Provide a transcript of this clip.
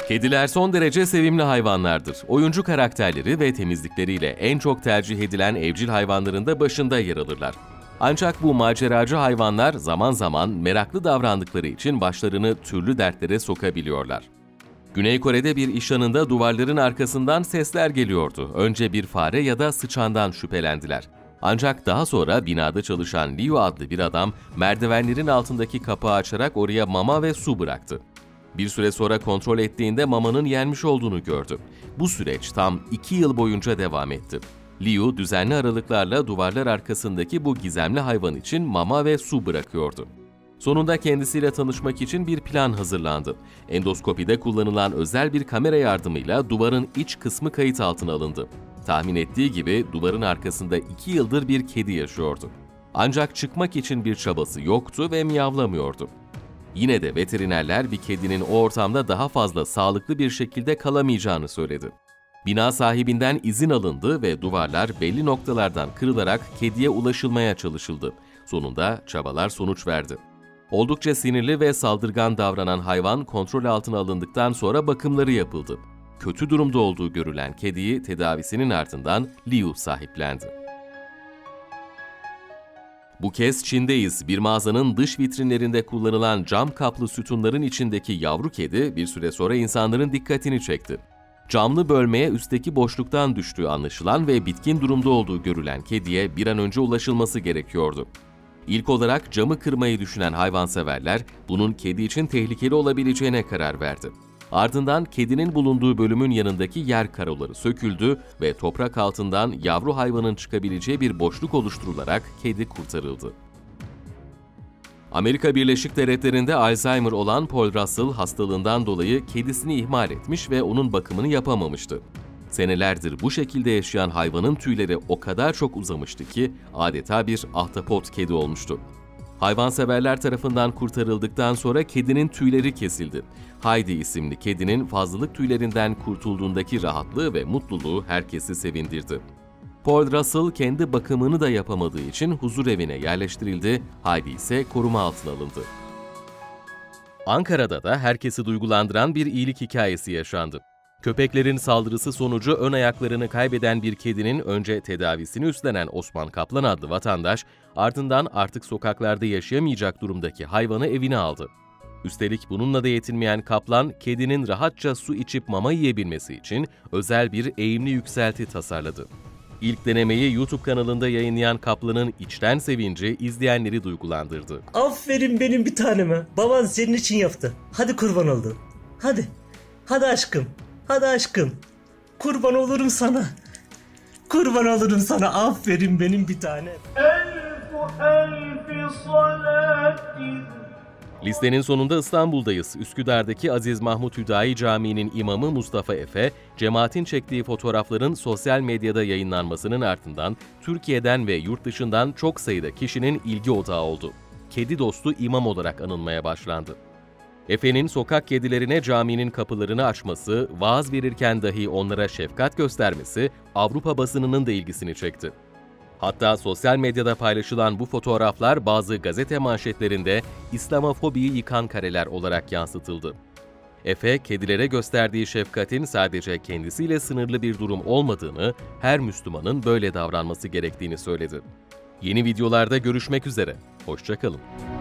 Kediler son derece sevimli hayvanlardır. Oyuncu karakterleri ve temizlikleriyle en çok tercih edilen evcil hayvanların da başında yer alırlar. Ancak bu maceracı hayvanlar zaman zaman meraklı davrandıkları için başlarını türlü dertlere sokabiliyorlar. Güney Kore'de bir iş yanında duvarların arkasından sesler geliyordu. Önce bir fare ya da sıçandan şüphelendiler. Ancak daha sonra binada çalışan Liu adlı bir adam merdivenlerin altındaki kapağı açarak oraya mama ve su bıraktı. Bir süre sonra kontrol ettiğinde mamanın yenmiş olduğunu gördü. Bu süreç tam 2 yıl boyunca devam etti. Liu düzenli aralıklarla duvarlar arkasındaki bu gizemli hayvan için mama ve su bırakıyordu. Sonunda kendisiyle tanışmak için bir plan hazırlandı. Endoskopide kullanılan özel bir kamera yardımıyla duvarın iç kısmı kayıt altına alındı. Tahmin ettiği gibi duvarın arkasında 2 yıldır bir kedi yaşıyordu. Ancak çıkmak için bir çabası yoktu ve miyavlamıyordu. Yine de veterinerler bir kedinin o ortamda daha fazla sağlıklı bir şekilde kalamayacağını söyledi. Bina sahibinden izin alındı ve duvarlar belli noktalardan kırılarak kediye ulaşılmaya çalışıldı. Sonunda çabalar sonuç verdi. Oldukça sinirli ve saldırgan davranan hayvan kontrol altına alındıktan sonra bakımları yapıldı. Kötü durumda olduğu görülen kediyi tedavisinin ardından Liu sahiplendi. Bu kez Çin'deyiz. Bir mağazanın dış vitrinlerinde kullanılan cam kaplı sütunların içindeki yavru kedi bir süre sonra insanların dikkatini çekti. Camlı bölmeye üstteki boşluktan düştüğü anlaşılan ve bitkin durumda olduğu görülen kediye bir an önce ulaşılması gerekiyordu. İlk olarak camı kırmayı düşünen hayvanseverler bunun kedi için tehlikeli olabileceğine karar verdi. Ardından kedinin bulunduğu bölümün yanındaki yer karoları söküldü ve toprak altından yavru hayvanın çıkabileceği bir boşluk oluşturularak kedi kurtarıldı. Amerika Birleşik Devletleri'nde Alzheimer olan Paul Russell hastalığından dolayı kedisini ihmal etmiş ve onun bakımını yapamamıştı. Senelerdir bu şekilde yaşayan hayvanın tüyleri o kadar çok uzamıştı ki adeta bir ahtapot kedi olmuştu. Hayvanseverler tarafından kurtarıldıktan sonra kedinin tüyleri kesildi. Heidi isimli kedinin fazlalık tüylerinden kurtulduğundaki rahatlığı ve mutluluğu herkesi sevindirdi. Paul Russell kendi bakımını da yapamadığı için huzurevine yerleştirildi, Heidi ise koruma altına alındı. Ankara'da da herkesi duygulandıran bir iyilik hikayesi yaşandı. Köpeklerin saldırısı sonucu ön ayaklarını kaybeden bir kedinin önce tedavisini üstlenen Osman Kaplan adlı vatandaş, ardından artık sokaklarda yaşayamayacak durumdaki hayvanı evine aldı. Üstelik bununla da yetinmeyen Kaplan, kedinin rahatça su içip mama yiyebilmesi için özel bir eğimli yükselti tasarladı. İlk denemeyi YouTube kanalında yayınlayan Kaplan'ın içten sevinci izleyenleri duygulandırdı. Aferin benim bir taneme. Baban senin için yaptı. Hadi kurban oldu. Hadi. Hadi aşkım. Hadi aşkım. Kurban olurum sana. Kurban olurum sana. Aferin benim bir tanem. Listenin sonunda İstanbul'dayız. Üsküdar'daki Aziz Mahmut Hüdayi Camii'nin imamı Mustafa Efe, cemaatin çektiği fotoğrafların sosyal medyada yayınlanmasının ardından Türkiye'den ve yurt dışından çok sayıda kişinin ilgi odağı oldu. Kedi dostu imam olarak anılmaya başlandı. Efe'nin sokak kedilerine caminin kapılarını açması, vaaz verirken dahi onlara şefkat göstermesi Avrupa basınının da ilgisini çekti. Hatta sosyal medyada paylaşılan bu fotoğraflar bazı gazete manşetlerinde İslamofobiyi yıkan kareler olarak yansıtıldı. Efe, kedilere gösterdiği şefkatin sadece kendisiyle sınırlı bir durum olmadığını, her Müslümanın böyle davranması gerektiğini söyledi. Yeni videolarda görüşmek üzere, hoşça kalın.